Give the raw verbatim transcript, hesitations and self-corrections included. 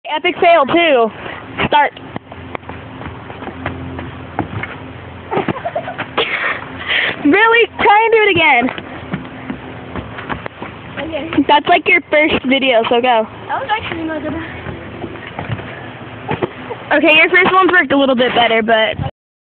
Epic fail too. Start. Really? Try and do it again. Okay. That's like your first video, so go. That was actually not good. Okay, your first one's worked a little bit better, but